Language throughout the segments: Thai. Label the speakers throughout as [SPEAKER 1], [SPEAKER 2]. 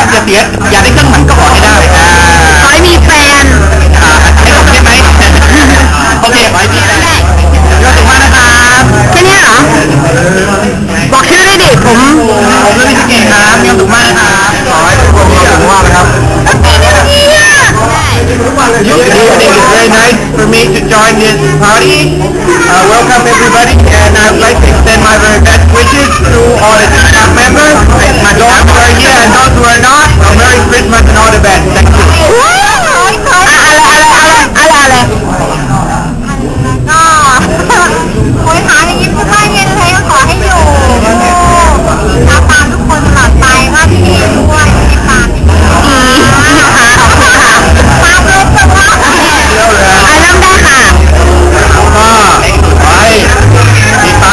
[SPEAKER 1] อย่าเสียอย่าได้เครื่องหมายก็ขอให้ได้
[SPEAKER 2] ขอให้มีแฟน
[SPEAKER 1] ให้ผมใช่ไหมโอเคขอให้มีแฟนยอดสูงมากนะครับ
[SPEAKER 2] แค่นี้เหรอบอกชื่อด้วยดิผม
[SPEAKER 1] เรื่องนี้เก่งครับยอดสูงมากนะครับขอให้ทุกคนมีความสุขมากนะครับ It's very nice for me to join this party. Welcome everybody, and I would like to extend my very best wishes to all the staff members, those who are here and those who are not. A Merry Christmas and all the best. Thank you.
[SPEAKER 2] อะไรก็โอยหาอย่างนี้ทุกบ้านเย็นเลยก็ขอให้อยู่ตามทุกคนตลอดไปว่าพี่เอด้วยพี่ปานตามเลยจังวะเริ่มได้ค่ะ
[SPEAKER 1] ก็ขอให้พี่ตั๊ก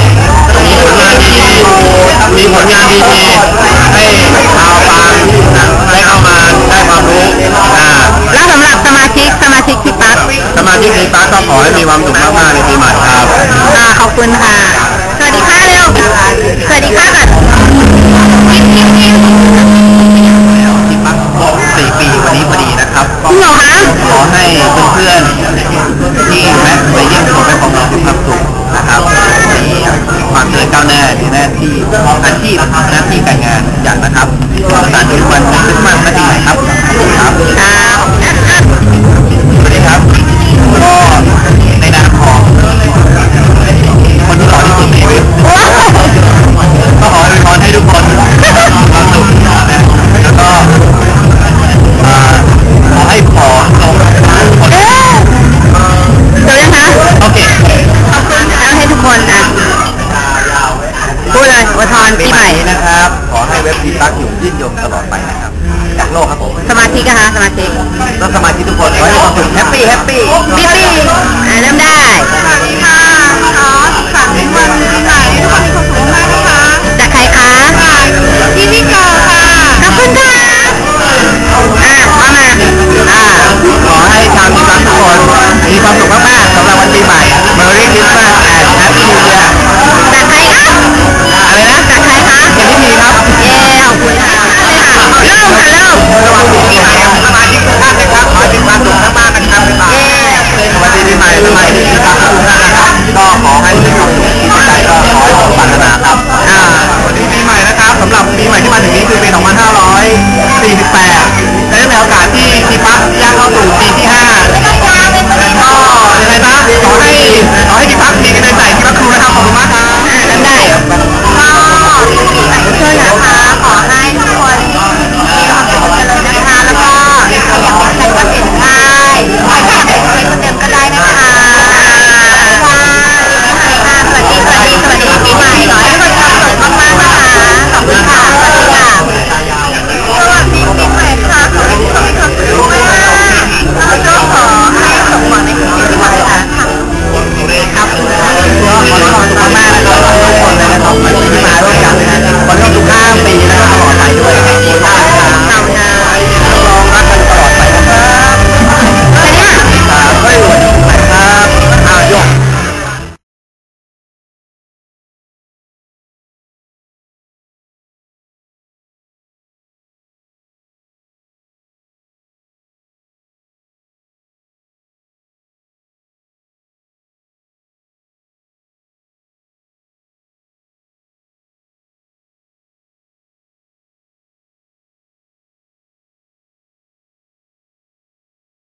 [SPEAKER 1] มีผลงานดีๆให้ชาวปางได้เข้ามาได้ความรู้
[SPEAKER 2] แล้วสำหรับสมาชิกพี่ตั๊ก
[SPEAKER 1] ก็ขอให้มีความสุขมากๆในปีใหม่ครับ
[SPEAKER 2] ขอบคุณค่ะสวัสดีค่ะเร็วสวัสดีค่ะก่อน
[SPEAKER 1] พี่ตั๊กครบ4 ปีวันนี้พอดีนะครับ
[SPEAKER 2] จริงเหรอคะ
[SPEAKER 1] ขอให้เพื่อนๆที่แวะไปเยี่ยมชมไปของเรามีความสุขนะครับมีความเจริญก้าวหน้าในหน้าที่อาชีพหน้าที่การงานอย่างนะครับสุขสันต์ทุกวันคริสต์มาสและปีใหม่ครับครับสวัสดีครับก็ในนามของคนที่หล่อที่สุดในชีวิตก็ขออวยพรให้ทุกคนมีความสุขนะแล้วก็ขอให้พอลง
[SPEAKER 2] เดี๋ยวนะคะ
[SPEAKER 1] โอเค
[SPEAKER 2] แล้วให้ทุกคนพูดเลยอวยพรปีใหม่
[SPEAKER 1] นะครับขอให้เว็บดีตั๊กอยู่ยืนยงตลอดไปนะครับจากโลกครับผม
[SPEAKER 2] สมาชิกนะคะสมาชิก
[SPEAKER 1] แล้วสมาชิกทุกคนขอให้มีความสุขแฮปปี้
[SPEAKER 2] เริ่มได้